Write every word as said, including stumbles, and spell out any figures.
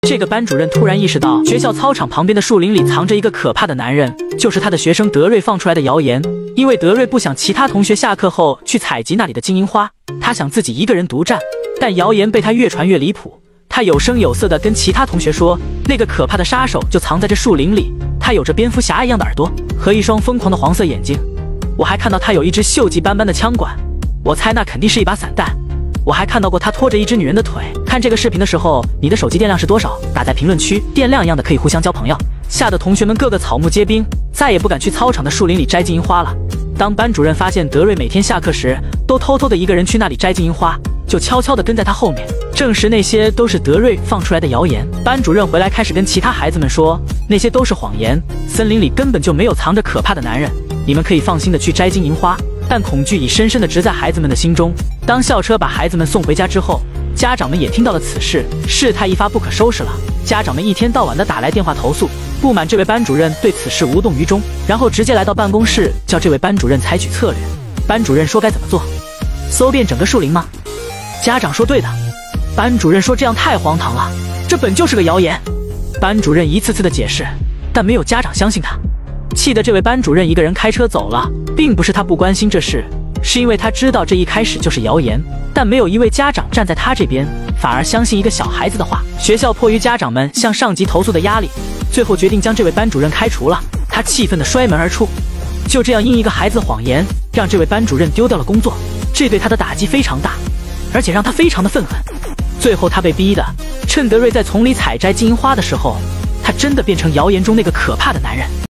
这个班主任突然意识到，学校操场旁边的树林里藏着一个可怕的男人，就是他的学生德瑞放出来的谣言。因为德瑞不想其他同学下课后去采集那里的金银花，他想自己一个人独占。但谣言被他越传越离谱，他有声有色地跟其他同学说，那个可怕的杀手就藏在这树林里，他有着蝙蝠侠一样的耳朵和一双疯狂的黄色眼睛。我还看到他有一支锈迹斑斑的枪管，我猜那肯定是一把散弹。我还看到过他拖着一只女人的腿。看这个视频的时候，你的手机电量是多少？打在评论区，电量一样的可以互相交朋友。吓得同学们个个草木皆兵，再也不敢去操场的树林里摘金银花了。当班主任发现德瑞每天下课时都偷偷的一个人去那里摘金银花，就悄悄地跟在他后面，证实那些都是德瑞放出来的谣言。班主任回来开始跟其他孩子们说，那些都是谎言，森林里根本就没有藏着可怕的男人，你们可以放心的去摘金银花。但恐惧已深深地植在孩子们的心中。当校车把孩子们送回家之后，家长们也听到了此事，事态一发不可收拾了。家长们一天到晚的打来电话投诉，不满这位班主任对此事无动于衷，然后直接来到办公室叫这位班主任采取策略。班主任说该怎么做？搜遍整个树林吗？家长说对的。班主任说这样太荒唐了，这本就是个谣言。班主任一次次的解释，但没有家长相信他。气得这位班主任一个人开车走了，并不是他不关心这事，是因为他知道这一开始就是谣言，但没有一位家长站在他这边，反而相信一个小孩子的话。学校迫于家长们向上级投诉的压力，最后决定将这位班主任开除了。他气愤地摔门而出。就这样，因一个孩子的谎言，让这位班主任丢掉了工作，这对他的打击非常大，而且让他非常的愤恨。最后他被逼的，趁德瑞在丛里采摘金银花的时候，他真的变成谣言中那个可怕的男人。